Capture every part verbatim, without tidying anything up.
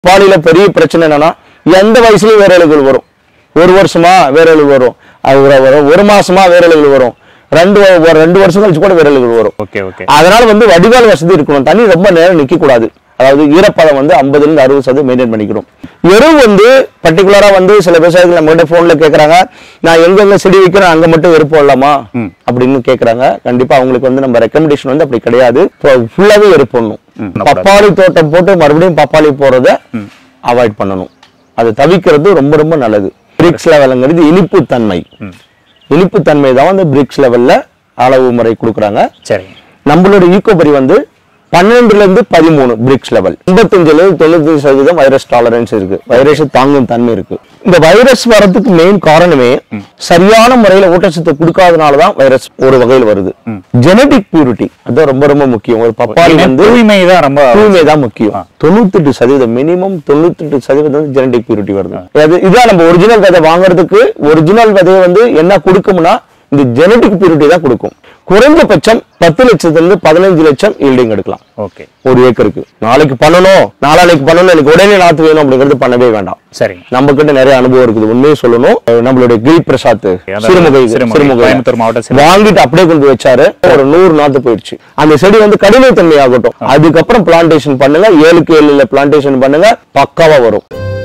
பாலியில பெரிய பிரச்சனை என்னன்னா எந்த வயசுலயும் வேரலுகள் வரும். ஒரு வருஷமா வேரலுகள் வரும், ஒரு மாசமா வேரலுகள் வரும், ரெண்டு ரெண்டு வருஷம் கழிச்சு கூட வேரலுகள் வரும். அதனால வந்து வடிகால் வசதி இருக்கணும். தண்ணி ரொம்ப நேரம் நிக்க கூடாது. அதாவது ஈரப்பதம் வந்து ஐம்பதுல இருந்து அறுபது சதவீதம் மெயின்டைன் பண்ணிக்கணும். எரு வந்து பர்டிகுலரா வந்து சில விவசாயிகள் நம்ம கிட்ட போன்ல கேக்குறாங்க, நான் எங்கெங்க செடி வைக்கிறேன் அங்க மட்டும் எரு போடலாமா அப்படின்னு கேக்குறாங்க. கண்டிப்பா அவங்களுக்கு வந்து நம்ம ரெக்கமெண்டேஷன் வந்து அப்படி கிடையாது. ஃபுல்லாவே எரு போடணும். பப்பாளி தோட்டம் போட்டு மறுபடியும் பப்பாளி போறத அவாய்ட் பண்ணணும். அதை தவிக்கிறது ரொம்ப ரொம்ப நல்லது. பிரிக்ஸ் லெவல்ங்கிறது இனிப்பு தன்மை. இனிப்பு தன்மை தான் வந்து பிரிக்ஸ் லெவல்ல அளவு முறை கொடுக்குறாங்க. சரி, நம்மளோட ஈகோபரி வந்து பன்னெண்டுல இருந்து பதிமூணு பிரிக்ஸ் லெவல். எண்பத்தஞ்சுல இருந்து தொண்ணூத்தி சதவீதம் வைரஸ் டாலரன்ஸ் இருக்கு. வைரஸ் தாங்கும் தன்மை இருக்கு. இந்த வைரஸ் வரதுக்கு மெயின் காரணமே சரியான முறையில ஊட்டச்சத்து கொடுக்காதனாலதான் வைரஸ் ஒரு வகையில் வருது. ஜெனடிக் பியூரிட்டி அது ரொம்ப ரொம்ப முக்கியம். ஒரு பப்பாளி வந்து தூய்மைதான் ரொம்ப தூய்மைதான் முக்கியம். தொண்ணூத்தி எட்டு சதவீதம் மினிமம் தொண்ணூத்தி எட்டு சதவீதம் ஜெனடிக் பியூரிட்டி வருது. இதான் நம்ம ஒரிஜினல் விதை வாங்குறதுக்கு ஒரிஜினல் விதையை வந்து என்ன கொடுக்கும்னா இந்த ஜெனடிக் பியூரிட்டி தான் கொடுக்கும். குறைந்தபட்சம் பத்து லட்சத்துல இருந்து பதினஞ்சு லட்சம் ஈல்டிங் எடுக்கலாம். ஓகே, ஒரு ஏக்கருக்கு. நாளைக்கு பண்ணணும், நாளைக்கு பண்ணணும், எனக்கு உடனே நாத்து வேணும் அப்படிங்கிறது பண்ணவே வேண்டாம். சரி, நம்ம கிட்ட நிறைய அனுபவம் இருக்குது. உண்மையை சொல்லணும், நம்மளுடைய கில் பிரசாத் சிறுமுகை சிறுமுகை வாங்கிட்டு அப்படியே கொண்டு வச்சாரு. ஒரு நூறு நாத்து போயிடுச்சு. அந்த செடி வந்து கடினத்தன்மை ஆகட்டும். அதுக்கப்புறம் பிளான்டேஷன் பண்ணுங்க. ஏழுக்கு ஏழுல பிளான்டேஷன் பண்ணுங்க, பக்காவா வரும்.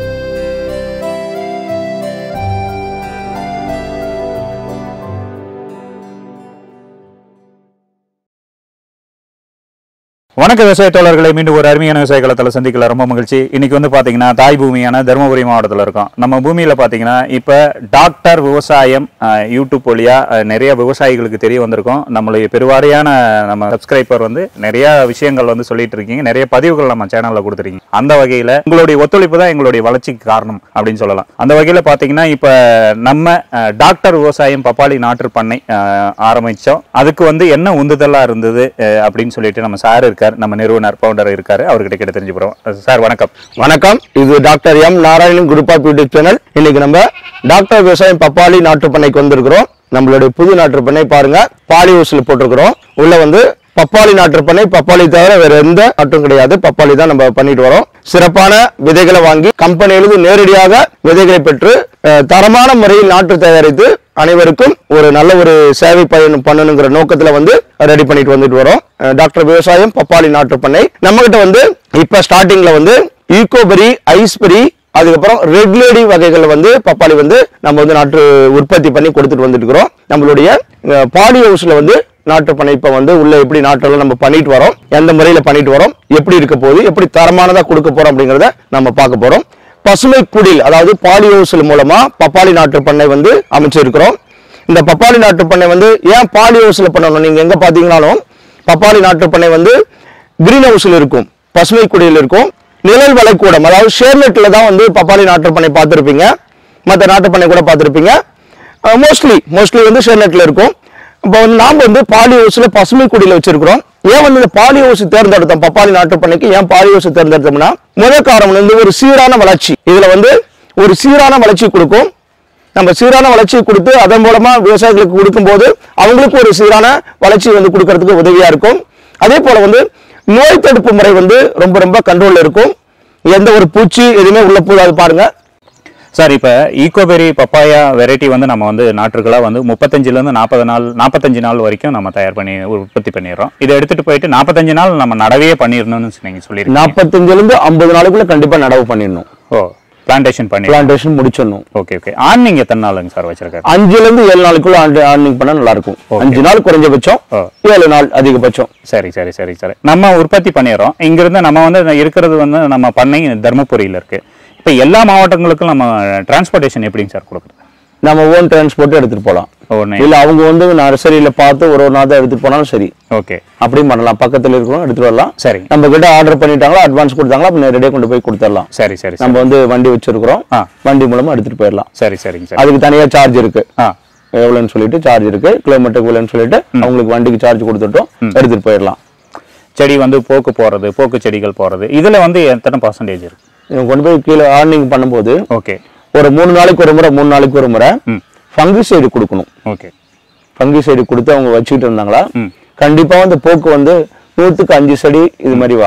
வணக்க விவசாய தோழர்களை மீண்டும் ஒரு அருமையான விவசாய களத்தில் சந்திக்கல ரொம்ப மகிழ்ச்சி. இன்னைக்கு வந்து பாத்தீங்கன்னா தாய் பூமியான தருமபுரி மாவட்டத்தில் இருக்கோம். நம்ம பூமியில பாத்தீங்கன்னா இப்ப டாக்டர் விவசாயம் யூடியூப் வழியா நிறைய விவசாயிகளுக்கு தெரிய வந்திருக்கோம். நம்மளுடைய பெருவாரியான நம்ம சப்ஸ்கிரைபர் வந்து நிறைய விஷயங்கள் வந்து சொல்லிட்டு இருக்கீங்க, நிறைய பதிவுகள் நம்ம சேனல்ல கொடுத்துருக்கீங்க. அந்த வகையில உங்களுடைய ஒத்துழைப்பு தான் எங்களுடைய வளர்ச்சிக்கு காரணம் அப்படின்னு சொல்லலாம். அந்த வகையில பாத்தீங்கன்னா இப்ப நம்ம டாக்டர் விவசாயம் பப்பாளி நாற்று பண்ணை ஆரம்பிச்சோம். அதுக்கு வந்து என்ன உந்துதலா இருந்தது அப்படின்னு சொல்லிட்டு நம்ம சார் இருக்காரு, நம்ம நிறுவனர் பவுண்டர் இருக்காரு, அவர்கிட்ட கிட்ட தெரிஞ்சு போறோம். சார் வணக்கம். வணக்கம். இது doctor M Narayanan group of YouTube channel. இன்னைக்கு நம்ம டாக்டர் விவசாயம் பப்பாளி நாற்று பண்ணைக்கு வந்திருக்கிறோம். நம்மளுடைய புது நாற்று பண்ணை பாருங்க, பாலி ஹவுஸ்ல போட்டிருக்கிறோம். உள்ள வந்து பப்பாளி நாற்று பண்ணை. பப்பாளி தவிர வேற எந்த நாற்றும் கிடையாது. பப்பாளி தான் நம்ம பண்ணிட்டு வரோம். சிறப்பான விதைகளை வாங்கி கம்பெனியிலிருந்து நேரடியாக விதைகளை பெற்று தரமான முறையில் நாற்று தயாரித்து அனைவருக்கும் ஒரு நல்ல ஒரு சேவை பயணம் பண்ணணுங்கிற நோக்கத்துல வந்து ரெடி பண்ணிட்டு வந்துட்டு வரோம். டாக்டர் விவசாயம் பப்பாளி நாற்று பண்ணை. நம்ம கிட்ட வந்து இப்ப ஸ்டார்டிங்ல வந்து ஈகோபெரி, ஐஸ்பெரி, அதுக்கப்புறம் ரெட் லேடி வகைகள் வந்து பப்பாளி வந்து நம்ம வந்து நாற்று உற்பத்தி பண்ணி கொடுத்துட்டு வந்துட்டு இருக்கிறோம். நம்மளுடைய பாலி ஹவுஸ்ல வந்து நாட்டு பண்ணை இப்ப வந்து உள்ள எப்படி நாட்டெல்லாம் நம்ம பண்ணிட்டு வரோம், எந்த முறையில பண்ணிட்டு வரோம், எப்படி இருக்க போகுது, எப்படி தரமானதா கொடுக்க போறோம் அப்படிங்கறத நம்ம பார்க்க போறோம். பசுமை குடில் அதாவது பாலி ஹவுஸ் மூலமா பப்பாளி நாட்டு பண்ணை வந்து அமைச்சிருக்கிறோம். இந்த பப்பாளி நாட்டு பண்ணை வந்து ஏன் பாலி ஹவுஸ்ல பண்ணணும், நீங்க எங்க பாத்தீங்கன்னாலும் பப்பாளி நாட்டு பண்ணை வந்து கிரீன் ஹவுஸ்ல இருக்கும், பசுமை குடியில் இருக்கும். நிழல் வளைக்கூடம் அதாவது ஷேர்நெட்ல தான் வந்து பப்பாளி நாட்டு பண்ணை பார்த்திருப்பீங்க, மற்ற நாட்டு பண்ணை கூட பார்த்திருப்பீங்க. மோஸ்ட்லி மோஸ்ட்லி வந்து ஷேர்நெட்ல இருக்கும். இப்போ வந்து நாம வந்து பாலி ஹவுஸ்ல பசுமை குடியில வச்சிருக்கிறோம். ஏன் வந்து இந்த பாலி ஹவுஸ் தேர்ந்தெடுத்தோம், பப்பாளி நாட்டு பண்ணைக்கு ஏன் பாலி ஹவுஸ் தேர்ந்தெடுத்தோம்னா முதல் காரணம் வந்து ஒரு சீரான வளர்ச்சி. இதுல வந்து ஒரு சீரான வளர்ச்சி கொடுக்கும். நம்ம சீரான வளர்ச்சியை கொடுத்து அதன் மூலமா விவசாயிகளுக்கு கொடுக்கும் போது அவங்களுக்கு ஒரு சீரான வளர்ச்சி வந்து கொடுக்கறதுக்கு உதவியா இருக்கும். அதே போல வந்து நோய் தடுப்பு முறை வந்து ரொம்ப ரொம்ப கண்ட்ரோல்ல இருக்கும். எந்த ஒரு பூச்சி எதுவுமே உள்ள போகாது பாருங்க சார். இப்ப ஈகோபெரி பப்பாயா வெரைட்டி வந்து நம்ம வந்து நாற்றுகளா வந்து முப்பத்தஞ்சுல இருந்து நாற்பது நாள் நாற்பத்தஞ்சு நாள் வரைக்கும் நம்ம தயார் பண்ணி உற்பத்தி பண்ணிடுறோம். இதை எடுத்துட்டு போயிட்டு நாற்பத்தஞ்சு நாள் நம்ம நடவே பண்ணிடணும்னு நீங்க சொல்லிருக்கீங்க. நாற்பத்தஞ்சுல இருந்து ஐம்பது நாளுக்குள்ள கண்டிப்பா நடவு பண்ணிடணும். ஓ, பிளான்டேஷன் பண்ணி பிளான்டேஷன் முடிச்சிடணும். Okay okay. ஆர்னிங் எத்தனை நாளுங்க சார் வச்சிருக்காரு? அஞ்சுல இருந்து ஏழு நாளுக்குள்ள ஆர்னிங் பண்ணா நல்லா இருக்கும். அஞ்சு நாள் குறைஞ்சபட்சம், ஏழு நாள் அதிகபட்சம். சரி சரி சரி சரி. நம்ம உற்பத்தி பண்ணிடுறோம். இங்க இருந்து நம்ம வந்து இருக்கிறது வந்து நம்ம பண்ணை தர்மபுரியில இருக்கு. இப்ப எல்லா மாவட்டங்களுக்கும் நம்ம டிரான்ஸ்போர்டேஷன் எப்படிங்க சார் கொடுக்குறது? நம்ம ஓன் டிரான்ஸ்போர்ட் எடுத்துட்டு போலாம். இல்ல அவங்க வந்து நர்சரியில பார்த்து ஒரு ஒரு நாள் எடுத்துட்டு போனாலும் சரி. ஓகே, அப்படியும் பண்ணலாம். பக்கத்துல இருக்கிறோம் எடுத்துட்டு வரலாம். சரி, நம்ம கிட்ட ஆர்டர் பண்ணிட்டாங்களா, அட்வான்ஸ் கொடுத்தாங்களா, அப்ப நேரடியா கொண்டு போய் கொடுத்துடலாம். சரி சரி. நம்ம வந்து வண்டி வச்சிருக்கிறோம், வண்டி மூலமா எடுத்துட்டு போயிடலாம். சரி சரிங்க சார். அதுக்கு தனியா சார்ஜ் இருக்கு. எவ்வளவுன்னு சொல்லிட்டு சார்ஜ் இருக்கு, கிலோமீட்டருக்கு எவ்வளவுன்னு சொல்லிட்டு அவங்களுக்கு வண்டிக்கு சார்ஜ் கொடுத்துட்டோம், எடுத்துட்டு போயிடலாம். செடி வந்து போக்கு போறது, போக்கு செடிகள் போறது, இதுல வந்து எத்தனை பர்சன்டேஜ் இருக்கு? கொண்டு போய் கீழே ஆர்னிங் பண்ணும்போது ஓகே ஒரு மூணு நாளைக்கு ஒரு முறை மூணு நாளைக்கு ஒரு முறை ஃபங்கிசைடு கொடுக்கணும். ஓகே, ஃபங்கிசைடு கொடுத்து அவங்க வச்சுக்கிட்டு இருந்தாங்களா கண்டிப்பா வந்து போக்கு வந்து நூற்றுக்கு அஞ்சு செடி இது மாதிரி ஆகும்.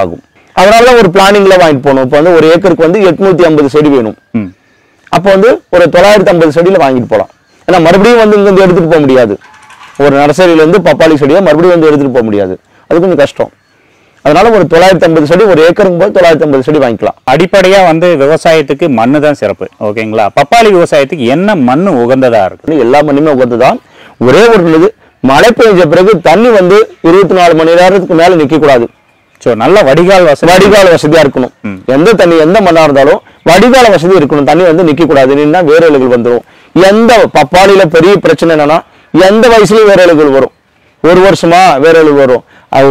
அதனால ஒரு பிளானிங்ல வாங்கிட்டு போகணும். இப்போ வந்து ஒரு ஏக்கருக்கு வந்து எட்நூத்தி ஐம்பது செடி வேணும். அப்போ வந்து ஒரு தொள்ளாயிரத்தி ஐம்பது செடியில வாங்கிட்டு போகலாம். ஏன்னா மறுபடியும் வந்து இங்க எடுத்துட்டு போக முடியாது. ஒரு நர்சரியில இருந்து பப்பாளி செடியை மறுபடியும் வந்து எடுத்துட்டு போக முடியாது, அது கொஞ்சம் கஷ்டம். அதனால ஒரு தொள்ளாயிரத்தி ஐம்பது செடி ஒரு ஏக்கருக்கு போது தொள்ளாயிரத்தி ஐம்பது செடி வாங்கிக்கலாம். அடிப்படையா வந்து விவசாயத்துக்கு மண்ணு தான் சிறப்பு. ஓகேங்களா? பப்பாளி விவசாயத்துக்கு என்ன மண்ணு உகந்ததா இருக்கு? எல்லா மண்ணுமே உகந்ததான். ஒரே ஒரு இது, மழை பெய்ஞ்ச பிறகு தண்ணி வந்து இருபத்தி நாலு மணி நேரத்துக்கு மேல நிக்க கூடாது. சோ நல்ல வடிகால் வசதி வடிகால் வசதியா இருக்கணும். எந்த தண்ணி எந்த மண்ணா இருந்தாலும் வடிகால வசதி இருக்கணும். தண்ணி வந்து நிக்க கூடாது, நின்னா வேரலுகள் வந்துடும். எந்த பப்பாளியில பெரிய பிரச்சனை என்னன்னா எந்த வயசுலயும் வேரலுகள் வரும். ஒரு வருஷமா வேரலுகள் வரும்,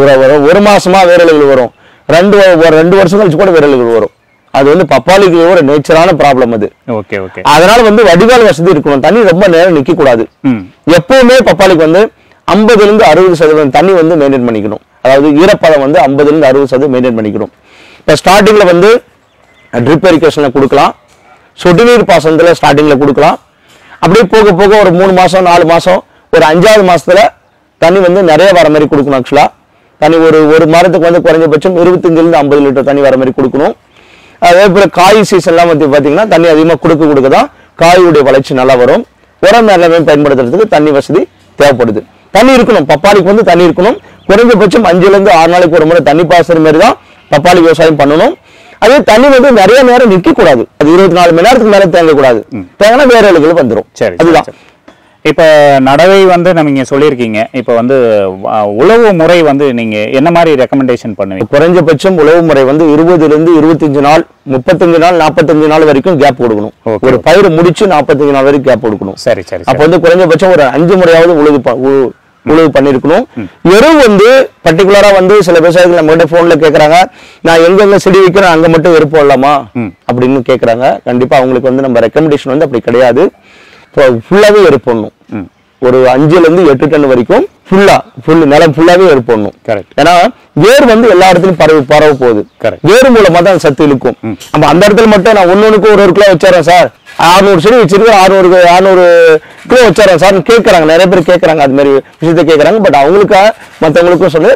ஒரு மாசமா வேரலுகள் வரும், ரெண்டு ரெண்டு வருஷம் கழிச்சு கூட வேரலுகள் வரும். அது வந்து பப்பாளிக்கு ஒரு நேச்சரான ப்ராப்ளம் அது. Okay okay. அதனால வந்து வடிகால் வசதி இருக்கணும். தண்ணி ரொம்ப நேரம் நிக்க கூடாது. எப்பவுமே பப்பாளிக்கு வந்து ஐம்பதுல இருந்து அறுபது சதவீதம் தண்ணி வந்து மெயின்டைன் பண்ணிக்கணும். அதாவது ஈரப்பதம் வந்து ஐம்பதுல இருந்து அறுபது சதவீதம் மெயின்டைன் பண்ணிக்கணும். இப்ப ஸ்டார்டிங்ல வந்து ட்ரிப் இரிகேஷன்ல கொடுக்கலாம், சொட்டு நீர் பாசனத்துல ஸ்டார்டிங்ல கொடுக்கலாம். அப்படியே போக போக ஒரு மூணு மாசம் நாலு மாசம் ஒரு அஞ்சாவது மாசத்துல தண்ணி வந்து நிறைய வர மாதிரி கொடுக்கணும். ஆக்சுவலா தண்ணி ஒரு ஒரு மரத்துக்கு வந்து குறைஞ்சபட்சம் இருபத்தஞ்சுல இருந்து ஐம்பது லிட்டர் தண்ணி வர மாதிரி கொடுக்கணும். அதே போல காய் சீசன்லாம் வந்து பாத்தீங்கன்னா தண்ணி அதிகமாக கொடுக்க கொடுக்க தான் காயுடைய வளர்ச்சி நல்லா வரும். உரம் எல்லாமே பயன்படுத்துறதுக்கு தண்ணி வசதி தேவைப்படுது. தண்ணி இருக்கணும், பப்பாளிக்கு வந்து தண்ணி இருக்கணும். குறைஞ்சபட்சம் அஞ்சுல இருந்து ஆறு நாளைக்கு ஒரு முறை தண்ணி பாசுற மாதிரி தான் பப்பாளி விவசாயம் பண்ணணும். அதே தண்ணி வந்து நிறைய நேரம் நிக்க கூடாது. அது இருபத்தி நாலு மணி நேரத்துக்கு மேல தேங்க கூடாது. தேங்கினா வேரலுகள் வந்துடும். சரி, அதுதான். இப்ப நடவை வந்து நீங்க சொல்லியிருக்கீங்க. இப்ப வந்து உழவு முறை வந்து நீங்க என்ன மாதிரி ரெக்கமெண்டேஷன் பண்ணுவீங்க? குறைஞ்சபட்சம் உழவு முறை வந்து இருபதுல இருந்து இருபத்தஞ்சு நாள், முப்பத்தஞ்சு நாள், நாற்பத்தஞ்சு நாள் வரைக்கும் கேப் கொடுக்கணும். ஒரு பயிர் முடிச்சு நாற்பத்தஞ்சு நாள் வரைக்கும் கேப் கொடுக்கணும். சரி சரி. அப்ப வந்து குறைஞ்சபட்சம் ஒரு அஞ்சு முறையாவது உழுது உழவு பண்ணிருக்கணும். எரு வந்து பர்டிகுலரா வந்து சில விவசாயிகள் நம்ம கிட்ட போன்ல கேக்குறாங்க, நான் எங்கெங்க செடி வைக்கிறேன் அங்க மட்டும் எரு போடலாமா அப்படின்னு கேக்குறாங்க. கண்டிப்பா அவங்களுக்கு வந்து நம்ம ரெக்கமெண்டேஷன் வந்து அப்படி கிடையாது. ஃபுல்லாவே எரு போடணும். ஒரு அஞ்சுல இருந்து எட்டு டன் வரைக்கும் ஃபுல்லா ஃபுல் நிலம் ஃபுல்லாவே எரு போடணும். ஏன்னா வேர் வந்து எல்லா இடத்துலயும் பரவு பரவ போகுது. வேறு மூலமா தான் சத்து இழுக்கும். நம்ம அந்த இடத்துல மட்டும் நான் ஒன்னொன்னுக்கு ஒரு ஒரு கிலோ வச்சிடறேன் சார், அறுநூறு செடி வச்சிருக்கேன், அறுநூறு அறுநூறு கிலோ வச்சிடறேன் சார் கேட்கறாங்க. நிறைய பேர் கேட்கறாங்க, அது மாதிரி விஷயத்த கேட்கறாங்க. பட் அவங்களுக்கு மற்றவங்களுக்கும் சொல்லு,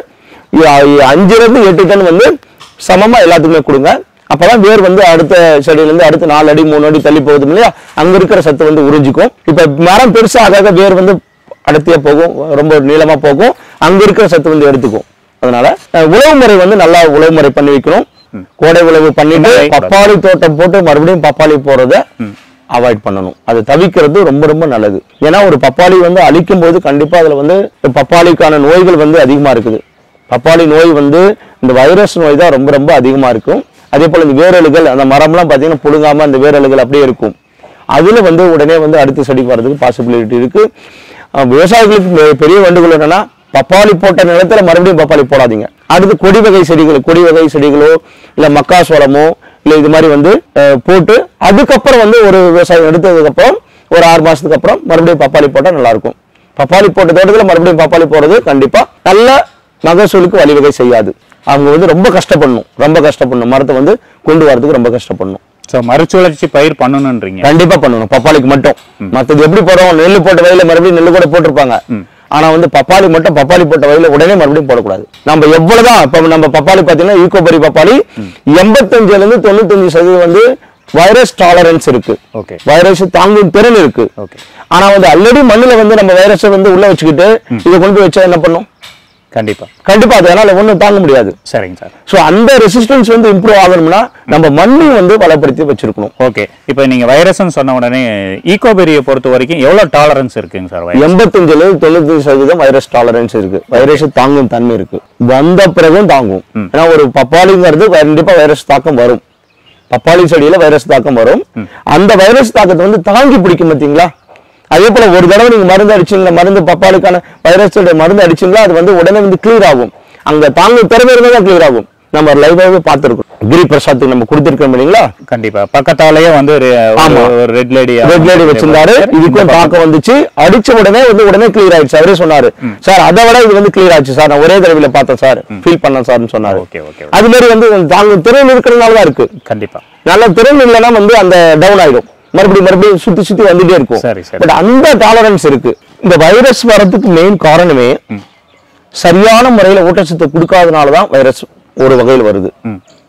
அஞ்சுல இருந்து எட்டு டன் வந்து சமமா எல்லாத்துக்குமே கொடுங்க. அப்பதான் வேர் வந்து அடுத்த செடியில இருந்து அடுத்த நாலு அடி மூணு அடி தள்ளி போகுது இல்லையா, அங்க இருக்கிற சத்து வந்து உறிஞ்சிக்கும். இப்ப மரம் பெருசா ஆகாத வேர் வந்து அடர்த்தியா போகும், ரொம்ப நீளமா போகும், அங்க இருக்கிற சத்து வந்து எடுத்துக்கும். அதனால உழவு முறை வந்து நல்லா உழவு முறை பண்ணி வைக்கணும். கோடை உழவு பண்ணிட்டு பப்பாளி தோட்டம் போட்டு மறுபடியும் பப்பாளி போறத அவாய்ட் பண்ணணும். அது தவிக்கிறது ரொம்ப ரொம்ப நல்லது. ஏன்னா ஒரு பப்பாளி வந்து அழிக்கும் போது கண்டிப்பா அதுல வந்து பப்பாளிக்கான நோய்கள் வந்து அதிகமா இருக்குது. பப்பாளி நோய் வந்து இந்த வைரஸ் நோய் தான் ரொம்ப ரொம்ப அதிகமா இருக்கும். அதே போல இந்த வேரலுகள், அந்த மரம்லாம் பாத்தீங்கன்னா புடுங்காம அந்த வேரலுகள் அப்படியே இருக்கும். அதுல வந்து உடனே வந்து அடுத்த செடி வர்றதுக்கு பாசிபிலிட்டி இருக்கு. விவசாயிகளுக்கு பெரிய வேண்டுகோள் என்னன்னா, பப்பாளி போட்ட நிலத்துல மறுபடியும் பப்பாளி போடாதீங்க. அடுத்து கொடி வகை செடிகள், கொடி வகை செடிகளோ இல்ல மக்காசோளமோ இல்ல இது மாதிரி வந்து போட்டு அதுக்கப்புறம் வந்து ஒரு விவசாயம் எடுத்ததுக்கு அப்புறம் ஒரு ஆறு மாசத்துக்கு அப்புறம் மறுபடியும் பப்பாளி போட்டா நல்லா இருக்கும். பப்பாளி போட்ட தோட்டத்துல மறுபடியும் பப்பாளி போறது கண்டிப்பா நல்ல மகசூலுக்கு வழிவகை செய்யாது. அவங்க வந்து ரொம்ப கஷ்டப்படணும், ரொம்ப கஷ்டப்படணும், மரத்தை வந்து கொண்டு வரதுக்கு ரொம்ப கஷ்டப்படணும். சோ மறுசுழற்சி பயிர் பண்ணணும்ன்றீங்க? கண்டிப்பா பண்ணணும், பப்பாளிக்கு மட்டும். மற்றது எப்படி போறோம், நெல்லு போட்ட வயல மறுபடியும் நெல்லு கூட போட்டிருப்பாங்க. ஆனா வந்து பப்பாளி மட்டும் பப்பாளி போட்ட வயல உடனே மறுபடியும் போடக்கூடாது. நம்ம எவ்வளவுதான் இப்ப நம்ம பப்பாளி பாத்தீங்கன்னா ஈகோபரி பப்பாளி எண்பத்தஞ்சுல இருந்து தொண்ணூத்தஞ்சு சதவீதம் வந்து வைரஸ் டாலரன்ஸ் இருக்கு, வைரஸ் தாங்கும் திறன் இருக்கு. ஆனா வந்து ஆல்ரெடி மண்ணுல வந்து நம்ம வைரஸை வந்து உள்ள வச்சுக்கிட்டு இதை கொண்டு போய் வச்சா என்ன பண்ணும்? கண்டிப்பா கண்டிப்பா அதனால ஒண்ணும் தாங்க முடியாது. சரிங்க சார். சோ அந்த ரெசிஸ்டன்ஸ் வந்து இம்ப்ரூவ் ஆகணும்னா நம்ம மண்ணையும் வந்து பலப்படுத்தி வச்சிருக்கணும். ஓகே. இப்போ நீங்க வைரஸ்னு சொன்ன உடனே ஈகோபெரியை பொறுத்த வரைக்கும் எவ்வளவு டாலரன்ஸ் இருக்குங்க சார்? எண்பத்தஞ்சுல இருந்து தொண்ணூத்தஞ்சு சதவீதம் வைரஸ் டாலரன்ஸ் இருக்கு. வைரஸ் தாங்கும் தன்மை இருக்கு, வந்த பிறகும் தாங்கும். ஏன்னா ஒரு பப்பாளிங்கிறது கண்டிப்பா வைரஸ் தாக்கம் வரும். பப்பாளி செடியில வைரஸ் தாக்கம் வரும். அந்த வைரஸ் தாக்கத்தை வந்து தாங்கி பிடிக்கும் பார்த்தீங்களா? அதே போல ஒரு தடவை நீங்க மருந்து அடிச்சீங்களா, மருந்து பப்பாளிக்கான வைரஸ் மருந்து அடிச்சீங்களா, அது வந்து உடனே வந்து கிளியர் ஆகும். அங்க தாங்க திறமை இருந்தால் கிளியர் ஆகும். நம்ம லைவாவே பார்த்திருக்கோம். கிரி பிரசாத் நம்ம கொடுத்திருக்கோம் இல்லைங்களா? கண்டிப்பா. பக்கத்தாலேயே வந்து ஒரு ரெட் லேடி ரெட் லேடி வச்சிருந்தாரு. இதுக்கும் தாக்கம் வந்துச்சு, அடிச்ச உடனே வந்து உடனே கிளியர் ஆயிடுச்சு. அவரே சொன்னாரு, சார் அதை விட இது வந்து கிளியர் ஆச்சு சார், நான் ஒரே தடவையில பார்த்தேன் சார், ஃபீல் பண்ணேன் சார்னு சொன்னாரு. அது மாதிரி வந்து தாங்கும் திறன் இருக்கிறதுனாலதான் இருக்கு. கண்டிப்பா. நல்ல திறன் இல்லைன்னா வந்து அந்த டவுன் ஆயிடும், மறுபடியும் மறுபடியும் சுத்தி சுத்தி வந்துட்டே இருக்கும். பட் அந்த டாலரன்ஸ் இருக்கு. இந்த வைரஸ் வரதுக்கு மெயின் காரணமே சரியான முறையில ஊட்டச்சத்து கொடுக்காதனாலதான் வைரஸ் ஒரு வகையில் வருது.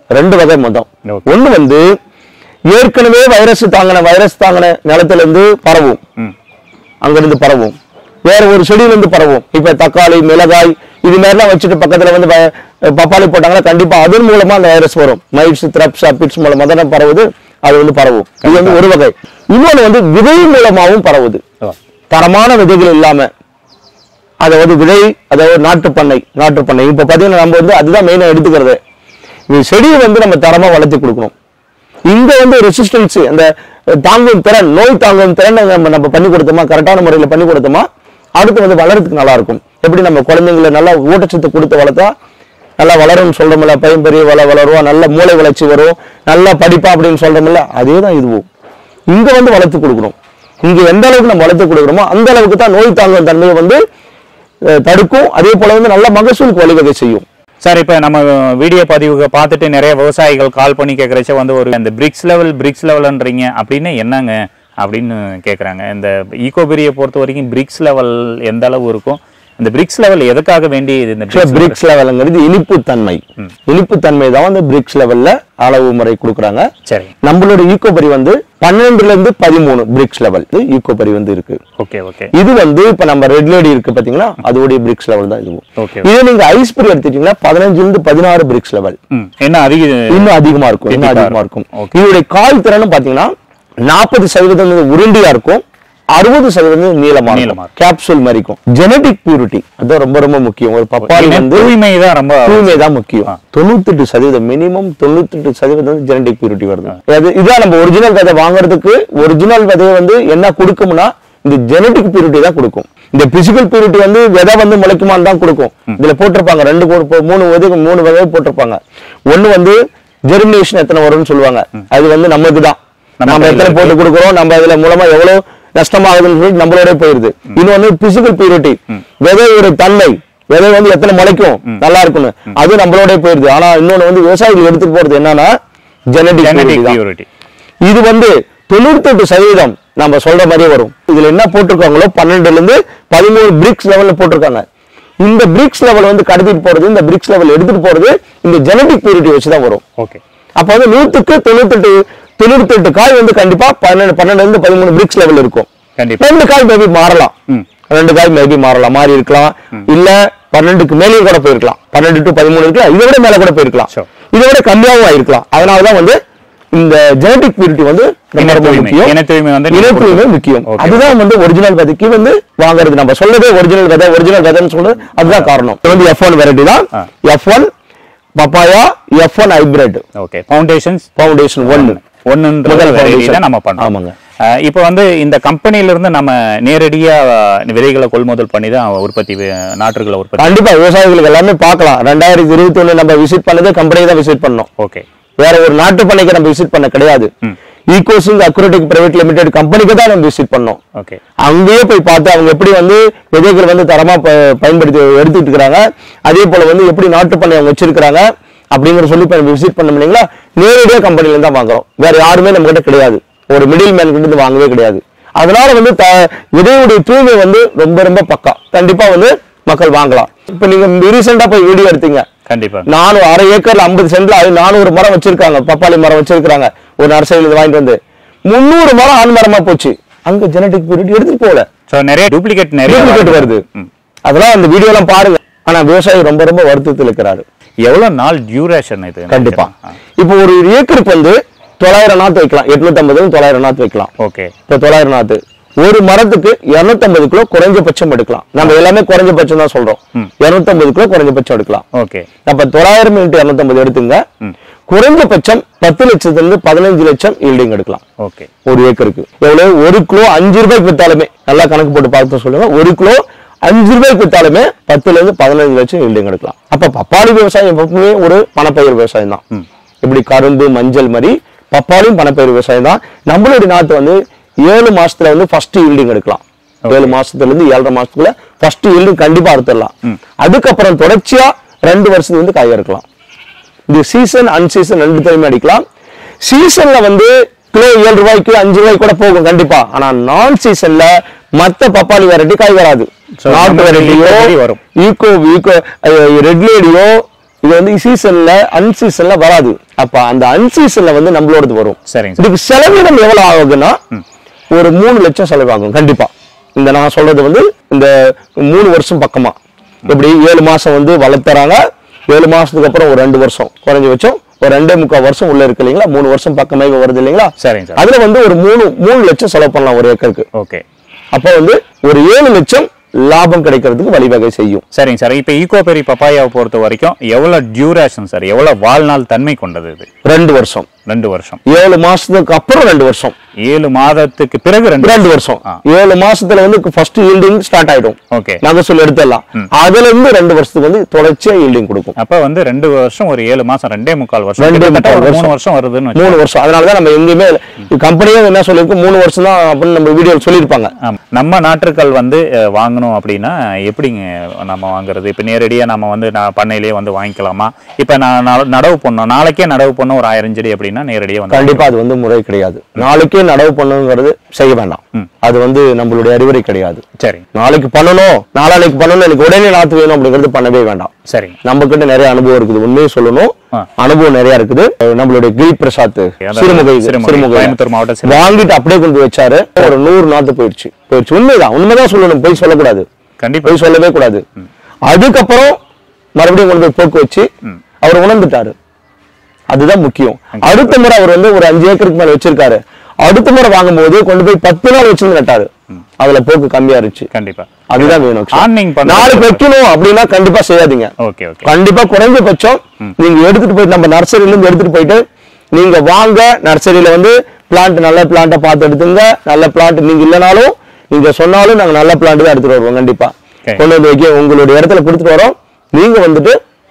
ரெண்டு வகை மொத்தம். ஒண்ணு வந்து ஏற்கனவே வைரஸ் தாங்கின வைரஸ் தாங்கின நிலத்துல இருந்து பரவும், அங்கிருந்து பரவும், வேற ஒரு செடியில இருந்து பரவும். இப்ப தக்காளி, மிளகாய் இது மாதிரிலாம் வச்சுட்டு பக்கத்துல வந்து பப்பாளி போட்டாங்கன்னா கண்டிப்பா அதன் மூலமா அந்த வைரஸ் வரும். மைட்ஸ், த்ரப்ஸ், அப்பிட்ஸ் மூலமா தானே பரவுது, அது வந்து பரவும். இது வந்து ஒரு வகை. இன்னொன்னு வந்து விதை மூலமாவும் பரவுது. தரமான விதைகள் இல்லாம, அதாவது விதை, அதாவது நாட்டு பண்ணை நாட்டு பண்ணை இப்ப பாத்தீங்கன்னா நம்ம வந்து அதுதான் மெயினா எடுத்துக்கிறது. செடியை வந்து நம்ம தரமா வளர்த்து கொடுக்கணும். இங்க வந்து ரெசிஸ்டன்ஸ், அந்த தாங்கும் திறன், நோய் தாங்கும் திறன் நம்ம நம்ம பண்ணி கொடுத்தோமா, கரெக்டான முறையில பண்ணி கொடுத்தோமா, அடுத்து வந்து வளர்றதுக்கு நல்லா இருக்கும். எப்படி நம்ம குழந்தைங்களை நல்லா ஊட்டச்சத்து கொடுத்து வளர்த்தா நல்லா வளரும்னு சொல்றோம்ல, பையன் பெரிய வள வளருவோம், நல்ல மூளை வளர்ச்சி வரும், நல்லா படிப்பா அப்படின்னு சொல்றோம்ல, அதே தான் இதுவும். இங்க வந்து வளர்த்து கொடுக்கணும். இங்க எந்த அளவுக்கு நம்ம வளர்த்து கொடுக்குறோமோ அந்த அளவுக்கு தான் நோய் தாங்கும் தன்மையை வந்து தடுக்கும். அதே போல வந்து நல்ல மகசூலுக்கு வழிவகை செய்யும். சார், இப்ப நம்ம வீடியோ பதிவுக்கு பார்த்துட்டு நிறைய விவசாயிகள் கால் பண்ணி கேட்கறச்ச வந்து ஒரு இந்த பிரிக்ஸ் லெவல் பிரிக்ஸ் லெவல்ன்றீங்க அப்படின்னு என்னங்க அப்படின்னு கேட்குறாங்க. இந்த ஈகோபெரியை பொறுத்த வரைக்கும் பிரிக்ஸ் லெவல் எந்த அளவு இருக்கும், இந்த பிரிக்ஸ் லெவல் எதுக்காக வேண்டி? இந்த பிரிக்ஸ் லெவல்ங்கிறது இனிப்பு தன்மை, இனிப்பு தன்மை தான் வந்து பிரிக்ஸ் லெவல்ல அளவு முறை கொடுக்குறாங்க. சரி, நம்மளோட ஈகோபெரி வந்து பன்னெண்டுல இருந்து பதிமூணு பிரிக்ஸ் லெவல் ஈகோபெரி வந்து இருக்கு. Okay okay. இது வந்து இப்ப நம்ம ரெட் லேடி இருக்கு பாத்தீங்களா, அதோடைய பிரிக்ஸ் லெவல் தான் இதுவும். இது நீங்க ஐஸ்பெரி எடுத்துட்டீங்கன்னா பதினஞ்சுல இருந்து பதினாறு பிரிக்ஸ் லெவல், என்ன அதிக இன்னும் அதிகமா இருக்கும், இன்னும் அதிகமா இருக்கும். இதோடைய கால் திறனும் பாத்தீங்கன்னா நாற்பது சதவீதம் உருண்டியா இருக்கும், அறுபது சதவீதம் நீளமா கேப்சூல் மாதிரி இருக்கும். ஜெனடிக் பியூரிட்டி அது ரொம்ப ரொம்ப முக்கியம். ஒரு பப்பாளி வந்து தூய்மைதான் ரொம்ப தூய்மைதான் முக்கியம். தொண்ணூத்தி எட்டு சதவீதம் மினிமம் தொண்ணூத்தி எட்டு சதவீதம் ஜெனடிக் பியூரிட்டி வருது. இதான் நம்ம ஒரிஜினல் விதை வாங்குறதுக்கு ஒரிஜினல் விதையை வந்து என்ன கொடுக்கும்னா இந்த ஜெனடிக் பியூரிட்டி தான் கொடுக்கும். இந்த பிசிக்கல் பியூரிட்டி வந்து விதை வந்து முளைக்குமான்னு தான் கொடுக்கும். இதுல போட்டிருப்பாங்க ரெண்டு மூணு விதை மூணு விதை போட்டிருப்பாங்க. ஒண்ணு வந்து ஜெர்மினேஷன் எத்தனை வரும்னு சொல்லுவாங்க, அது வந்து நமக்கு தான், நம்ம எத்தனை போட்டு கொடுக்குறோம், நம்ம இதுல மூலமா எவ்வளவு நஷ்டமாகுதுன்னு சொல்லி நம்மளோட போயிருது. இன்னொன்னு பிசிக்கல் பியூரிட்டி, விதையோட தன்மை, விதை வந்து எத்தனை முளைக்கும் நல்லா இருக்குன்னு அது நம்மளோட போயிருது. ஆனா இன்னொன்னு வந்து விவசாயிகள் எடுத்துட்டு போறது என்னன்னா ஜெனடிக் பியூரிட்டி. இது வந்து தொண்ணூத்தி எட்டு சதவீதம் நம்ம சொல்ற மாதிரியே வரும். இதுல என்ன போட்டிருக்காங்களோ பன்னெண்டுல இருந்து பதிமூணு பிரிக்ஸ் லெவல்ல போட்டிருக்காங்க. இந்த பிரிக்ஸ் லெவல் வந்து கடத்திட்டு போறது, இந்த பிரிக்ஸ் லெவல் எடுத்துட்டு போறது இந்த ஜெனடிக் பியூரிட்டி வச்சுதான் வரும். அப்ப வந்து நூத்துக்கு தொண்ணூத்தி எட்டு தொண்ணூத்தி எட்டு காய் வந்து கண்டிப்பா பன்னெண்டு பன்னெண்டுல இருந்து பதிமூணு பிரிக்ஸ் லெவல் இருக்கும். ரெண்டு காய் மேபி மாறலாம், ரெண்டு காய் மேபி மாறலாம், மாறி இருக்கலாம், இல்ல பன்னெண்டுக்கு மேலேயும் கூட போயிருக்கலாம், பன்னெண்டு டு பதிமூணு இருக்கலாம், இதை விட மேல கூட போயிருக்கலாம், இதை விட கம்மியாவும் ஆயிருக்கலாம். அதனாலதான் வந்து இந்த ஜெனடிக் பியூரிட்டி வந்து இனத்தூய்மை முக்கியம். அதுதான் வந்து ஒரிஜினல் விதைக்கு வந்து வாங்குறது. நம்ம சொல்றதே ஒரிஜினல் விதை ஒரிஜினல் விதைன்னு சொல்றது அதுதான் காரணம். இது வந்து எஃப் ஒன் வெரைட்டி தான், F one papaya, F one hybrid. Okay, foundations foundation ஒன்னு ஒன்னு நம்ம பண்ணோம். ஆமாங்க. இப்போ வந்து இந்த கம்பெனில இருந்து நம்ம நேரடியா விதைகளை கொள்முதல் பண்ணி தான் உற்பத்தி நாற்றுகளை உற்பத்தி கண்டிப்பா விவசாயிகளுக்கு எல்லாமே பார்க்கலாம். ரெண்டாயிரத்தி இருபத்தி ஒண்ணு நம்ம விசிட் பண்ணதே கம்பெனி தான் விசிட் பண்ணோம். ஓகே, வேற ஒரு நாட்டு பண்ணைக்கு நம்ம விசிட் பண்ண கிடையாது. ஈகோசிங் அக்ரோடெக் பிரைவேட் லிமிடெட் கம்பெனிக்கு தான் நம்ம விசிட் பண்ணோம். ஓகே, அங்கேயே போய் பார்த்து அவங்க எப்படி வந்து விதைகள் வந்து தரமா பயன்படுத்தி எடுத்துட்டு இருக்காங்க, அதே போல வந்து எப்படி நாட்டு பண்ணை அவங்க வச்சிருக்காங்க அப்படிங்கிற சொல்லி விசிட் பண்ணோம் இல்லைங்களா. நேரடியா கம்பெனில தான் வாங்குறோம், வேற யாருமே நம்ம கிட்ட கிடையாது, ஒரு மிடில் மேன் கிட்ட வாங்கவே கிடையாது. அதனால வந்து விதையுடைய தூய்மை வந்து ரொம்ப ரொம்ப பக்கா, கண்டிப்பா வந்து மக்கள் வாங்கலாம். இப்ப நீங்க ரீசெண்டா போய் வீடியோ எடுத்தீங்க, கண்டிப்பா நானும் அரை ஏக்கர்ல ஐம்பது சென்ட்ல நானூறு மரம் வச்சிருக்காங்க, பப்பாளி மரம் வச்சிருக்காங்க, ஒரு நர்சரியில வாங்கிட்டு வந்து முன்னூறு மரம் ஆண் மரமா போச்சு. அங்க ஜெனடிக் பியூரிட்டி எடுத்துட்டு போல, நிறைய டூப்ளிகேட் நிறைய டூப்ளிகேட் வருது. அதெல்லாம் அந்த வீடியோ எல்லாம் பாருங்க. ஆனா விவசாயி ரொம்ப ரொம்ப வருத்தத்தில் இருக்கிறாரு. எவ்வளவு நாள் டியூரேஷன் இது? கண்டிப்பா இப்போ ஒரு ஏக்கருக்கு வந்து தொள்ளாயிரம் நாத்து வைக்கலாம், எட்நூத்தி ஐம்பது தொள்ளாயிரம் நாத்து வைக்கலாம். ஓகே, இப்போ தொள்ளாயிரம் நாத்து ஒரு மரத்துக்கு இருநூத்தி ஐம்பது கிலோ குறைஞ்சபட்சம் எடுக்கலாம். நம்ம எல்லாமே குறைஞ்சபட்சம் தான் சொல்றோம், இருநூத்தி ஐம்பது கிலோ குறைஞ்சபட்சம் எடுக்கலாம். ஓகே, அப்ப தொள்ளாயிரம் இன்ட்டு இருநூத்தி ஐம்பது எடுத்துங்க, குறைஞ்சபட்சம் பத்து லட்சத்துல இருந்து பதினஞ்சு லட்சம் ஈல்டிங் எடுக்கலாம். ஓகே, ஒரு ஏக்கருக்கு எவ்வளவு? ஒரு கிலோ அஞ்சு ரூபாய்க்கு வித்தாலுமே, நல்லா கணக்கு போட்டு பார்த்து சொல்லுங்க, ஒரு கிலோ அஞ்சு ரூபாய்க்கு வித்தாலுமே பத்துல இருந்து பதினஞ்சு லட்சம் ஈல்டிங் எடுக்கலாம். அப்ப பப்பாளி விவசாயம் எப்பவுமே ஒரு பணப்பயிர் விவசாயம் தான். இப்படி கரும்பு மஞ்சள் மாதிரி பப்பாளியும் பணப்பயிர் விவசாயம் தான். நம்மளுடைய நாட்டு வந்து ஏழு மாசத்துல வந்து ஃபர்ஸ்ட் ஈல்டிங் எடுக்கலாம். ஏழு மாசத்துல இருந்து ஏழரை மாசத்துக்குள்ள ஃபர்ஸ்ட் ஈல்டிங் கண்டிப்பா அறுத்துடலாம். அதுக்கப்புறம் தொடர்ச்சியா ரெண்டு வருஷத்துக்கு வந்து காய் எடுக்கலாம். இது சீசன் அன்சீசன் ரெண்டு டைம் அடிக்கலாம். சீசன்ல வந்து கிலோ ஏழு ரூபாய்க்கு அஞ்சு ரூபாய்க்கு கூட போகும் கண்டிப்பா. ஆனா நான் சீசன்ல மத்த பப்பாளி வெரைட்டி காய் வராது. நாட்டு வெரைட்டியோ ஈகோ ஈகோ ரெட் லேடியோ இது வந்து சீசன்ல அன்சீசன்ல வராது. அப்ப அந்த அன்சீசன்ல வந்து நம்மளோடது வரும். சரிங்க. இதுக்கு செலவினம் எவ்வளவு ஆகுதுன்னா ஒரு மூணு லட்சம் செலவாகும் கண்டிப்பா. இந்த நான் சொல்றது வந்து இந்த மூணு வருஷம் பக்கமா இப்படி ஏழு மாசம் வந்து வளர்த்துறாங்க. ஏழு மாசத்துக்கு அப்புறம் ஒரு ரெண்டு வருஷம் குறைஞ்ச வச்சோம் ஒரு ரெண்டே முக்கால் வருஷம் உள்ள இருக்கு இல்லைங்களா, மூணு வருஷம் பக்கமே வருது இல்லைங்களா. சரிங்க சார். அதுல வந்து ஒரு மூணு மூணு லட்சம் செலவு பண்ணலாம் ஒரு ஏக்கருக்கு. ஓகே. அப்ப வந்து ஒரு ஏழு லட்சம் லாபம் கிடைக்கிறதுக்கு வழிவகை செய்யும். சரிங்க சார். இப்ப ஈகோபெரி பப்பாயாவை பொறுத்த வரைக்கும் எவ்வளவு டியூரேஷன் சார், எவ்வளவு வாழ்நாள் தன்மை கொண்டது இது? ரெண்டு வருஷம். ரெண்டு வருஷம். ஏழு மாசத்துக்கு அப்புறம் ரெண்டு வருஷம். ஏழு மாதத்துக்கு பிறகு ரெண்டு ரெண்டு வருஷம். ஏழு மாசத்துல வந்து ஃபர்ஸ்ட் ஈல்டிங் ஸ்டார்ட் ஆயிடும். ஓகே. மகசூல் எடுத்துடலாம். அதுல இருந்து ரெண்டு வருஷத்துக்கு வந்து தொடர்ச்சியா ஈல்டிங் கொடுக்கும். அப்ப வந்து ரெண்டு வருஷம் ஒரு ஏழு மாசம் ரெண்டே முக்கால் வருஷம் ரெண்டே முக்கால் மூணு வருஷம் வருதுன்னு மூணு வருஷம். அதனாலதான் நம்ம எங்கேயுமே கம்பெனியே என்ன சொல்லிருக்கு மூணு வருஷம் தான் அப்படின்னு நம்ம வீடியோ சொல்லியிருப்பாங்க. நம்ம நாற்றுக்கள் வந்து வாங்கணும் அப்படின்னா எப்படிங்க நம்ம வாங்குறது? இப்ப நேரடியா நம்ம வந்து பண்ணையிலேயே வந்து வாங்கிக்கலாமா? இப்ப நான் நடவு பண்ணோம், நாளைக்கே நடவு பண்ண ஒரு ஆயிரம் செடி அப்படின்னா நேரடியா வந்து கண்டிப்பா அது வந்து முறை கிடையாது. நாளைக்கே நடவு பண்ணுங்கிறது செய்ய வேண்டாம். அது வந்து நம்மளுடைய அறிவுரை கிடையாது. சரி. நாளைக்கு பண்ணணும், நாளைக்கு பண்ணணும், எனக்கு உடனே நாத்து வேணும் அப்படிங்கிறது பண்ணவே வேண்டாம். சரி. நம்ம கிட்ட நிறைய அனுபவம் இருக்குது. உண்மையை சொல்லணும், அனுபவம் நிறைய இருக்குது. நம்மளுடைய கிரி பிரசாத் சிறுமுகை சிறுமுகை மாவட்டம் வாங்கிட்டு அப்படியே கொண்டு வச்சாரு. ஒரு நூறு நாத்து போயிடுச்சு போயிடுச்சு உண்மைதான். உண்மைதான் சொல்லணும், போய் சொல்லக்கூடாது. கண்டிப்பா போய் சொல்லவே கூடாது. அதுக்கப்புறம் மறுபடியும் கொண்டு போய் போக்கு வச்சு அவர் உணர்ந்துட்டாரு. அதுதான் முக்கியம். அடுத்த முறை அவர் வந்து ஒரு அஞ்சு ஏக்கருக்கு மேல வச்சிருக்காரு. அடுத்த முறை வாங்கும் போது கொண்டு போய் பத்து நாள் வச்சிருந்து நட்டாரு. அதுல போக்கு கம்மியா இருந்துச்சு. கண்டிப்பா அதுதான் வேணும். நாளைக்கு வைக்கணும் அப்படின்னா கண்டிப்பா செய்யாதீங்க. கண்டிப்பா குறைஞ்சபட்சம் நீங்க எடுத்துட்டு போயிட்டு நம்ம நர்சரியில இருந்து எடுத்துட்டு போயிட்டு நீங்க வாங்க. நர்சரியில வந்து பிளான்ட் நல்ல பிளான்ட்டை பார்த்து எடுத்துங்க. நல்ல பிளான்ட் நீங்க இல்லைனாலும் நீங்க சொன்னாலும் நாங்க நல்ல பிளான்ட் தான் எடுத்துட்டு வருவோம். கண்டிப்பா கொண்டு வந்து வைக்க உங்களுடைய இடத்துல கொடுத்துட்டு வரோம். நீங்க வந்துட்டு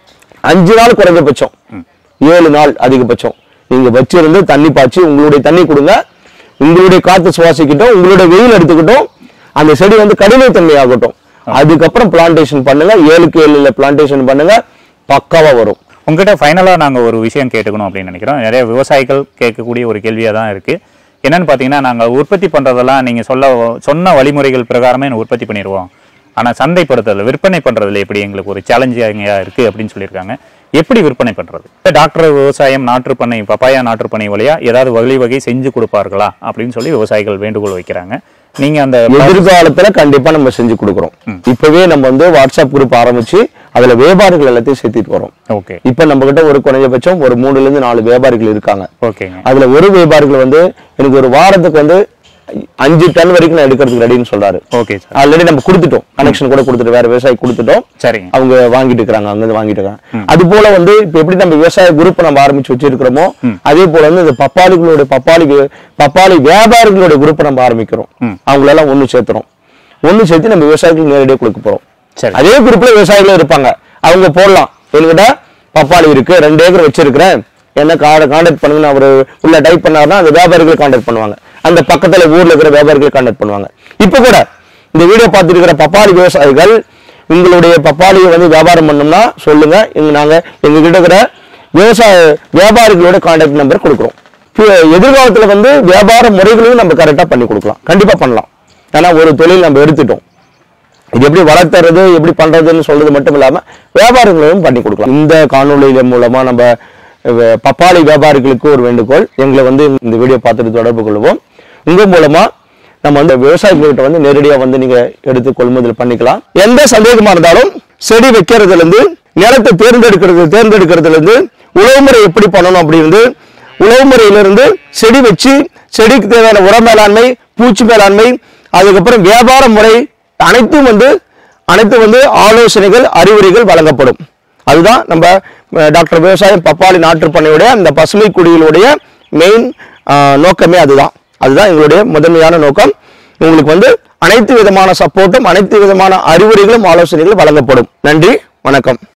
அஞ்சு நாள் குறைஞ்சபட்சம், ஏழு நாள் அதிகபட்சம் நீங்க வச்சிருந்து தண்ணி பாய்ச்சி உங்களுடைய தண்ணி கொடுங்க. உங்களுடைய காத்து சுவாசிக்கிட்டோம், உங்களுடைய வெயில் எடுத்துக்கிட்டோம், அந்த செடி வந்து கடினத்தன்மை ஆகட்டும். அதுக்கப்புறம் பிளான்டேஷன் பண்ணுங்க. ஏழுக்கு ஏழுல பிளான்டேஷன் பண்ணுங்க, பக்காவா வரும். உங்ககிட்ட ஃபைனலா நாங்க ஒரு விஷயம் கேட்டுக்கணும் அப்படின்னு நினைக்கிறோம். நிறைய விவசாயிகள் கேட்கக்கூடிய ஒரு கேள்வியா தான் இருக்கு. என்னன்னு பாத்தீங்கன்னா, நாங்க உற்பத்தி பண்றதெல்லாம் நீங்க சொல்ல சொன்ன வழிமுறைகள் பிரகாரமே உற்பத்தி பண்ணிடுவோம், ஆனா சந்தைப்படுத்துறதுல விற்பனை பண்றதுல எப்படி எங்களுக்கு ஒரு சேலஞ்சிங்கா இருக்கு அப்படின்னு சொல்லியிருக்காங்க. எப்படி விற்பனை பண்றது? டாக்டர் விவசாயம் நாற்று பண்ணை பப்பாயா நாற்று பண்ணை வழியா ஏதாவது வழி வகை செஞ்சு கொடுப்பார்களா அப்படின்னு சொல்லி விவசாயிகள் வேண்டுகோள் வைக்கிறாங்க. நீங்க அந்த எதிர்காலத்துல கண்டிப்பா நம்ம செஞ்சு கொடுக்குறோம். இப்பவே நம்ம வந்து வாட்ஸ்அப் குரூப் ஆரம்பிச்சு அதுல வியாபாரிகள் எல்லாத்தையும் சேர்த்துட்டு வரோம். ஓகே. இப்ப நம்ம கிட்ட ஒரு குறைஞ்சபட்சம் ஒரு மூணுல இருந்து நாலு வியாபாரிகள் இருக்காங்க. ஓகே. அதுல ஒரு வியாபாரிகள் வந்து எனக்கு ஒரு வாரத்துக்கு வந்து அஞ்சு டன் வரைக்கும் நான் எடுக்கிறதுக்கு ரெடின்னு சொல்றாரு. ஓகே. ஆல்ரெடி நம்ம கொடுத்துட்டோம், கனெக்ஷன் கூட கொடுத்துட்டு வேற விவசாயி கொடுத்துட்டோம். சரி. அவங்க வாங்கிட்டு இருக்காங்க, அங்க இருந்து வாங்கிட்டு இருக்காங்க. அது போல வந்து இப்ப எப்படி நம்ம விவசாய குரூப் நம்ம ஆரம்பிச்சு வச்சிருக்கிறோமோ அதே போல வந்து இந்த பப்பாளிகளோட பப்பாளி பப்பாளி வியாபாரிகளோட குரூப் நம்ம ஆரம்பிக்கிறோம். அவங்களெல்லாம் ஒண்ணு சேர்த்துறோம். ஒண்ணு சேர்த்து நம்ம விவசாயிகளுக்கு நேரடியாக கொடுக்க போறோம். அதே குரூப்ல விவசாயிகளும் இருப்பாங்க. அவங்க போடலாம், என்கிட்ட பப்பாளி இருக்கு, ரெண்டு ஏக்கர் வச்சிருக்கிறேன், என்ன கான்டாக்ட் பண்ணுங்க. அவரு உள்ள டைப் பண்ணாருன்னா அந்த வியாபாரிகள் கான்டாக்ட் பண்ணுவாங்க. அந்த பக்கத்துல ஊர்ல இருக்கிற வியாபாரிகள் கான்டாக்ட் பண்ணுவாங்க. இப்ப கூட இந்த வீடியோ பார்த்துட்டு இருக்கிற பப்பாளி விவசாயிகள் உங்களுடைய பப்பாளியை வந்து வியாபாரம் பண்ணோம்னா சொல்லுங்க. இங்க நாங்க எங்க கிட்ட இருக்கிற விவசாய வியாபாரிகளோட கான்டாக்ட் நம்பர் கொடுக்குறோம். எதிர்காலத்துல வந்து வியாபார முறைகளையும் நம்ம கரெக்டா பண்ணி கொடுக்கலாம். கண்டிப்பா பண்ணலாம். ஏன்னா ஒரு தொழில் நம்ம எடுத்துட்டோம். இது எப்படி வளர்த்துறது எப்படி பண்றதுன்னு சொல்றது மட்டும் இல்லாம வியாபாரங்களையும் பண்ணி கொடுக்கலாம். இந்த காணொலியில மூலமா நம்ம பப்பாளி வியாபாரிகளுக்கு ஒரு வேண்டுகோள், எங்களை வந்து இந்த வீடியோ பார்த்துட்டு தொடர்பு கொள்வோம். உங்க மூலமா நம்ம வந்து விவசாயிகள்கிட்ட வந்து நேரடியா வந்து நீங்க எடுத்து கொள்முதல் பண்ணிக்கலாம். எந்த சந்தேகமா இருந்தாலும் செடி வைக்கிறதுல இருந்து நிலத்தை தேர்ந்தெடுக்கிறது தேர்ந்தெடுக்கிறதுல இருந்து உழவு முறை எப்படி பண்ணணும் அப்படின்னு உழவு முறையிலிருந்து செடி வச்சு செடிக்கு தேவையான உர மேலாண்மை, பூச்சி மேலாண்மை, அதுக்கப்புறம் வியாபார முறை அனைத்தும் வந்து அனைத்து வந்து ஆலோசனைகள் அறிவுரைகள் வழங்கப்படும். அதுதான் நம்ம டாக்டர் விவசாயம் பப்பாளி நாற்று பண்ணையுடைய அந்த பசுமை குடிகளுடைய மெயின் நோக்கமே அதுதான். அதுதான் எங்களுடைய முதன்மையான நோக்கம். உங்களுக்கு வந்து அனைத்து விதமான சப்போர்ட்டும் அனைத்து விதமான அறிவுரைகளும் ஆலோசனைகளும் வழங்கப்படும். நன்றி, வணக்கம்.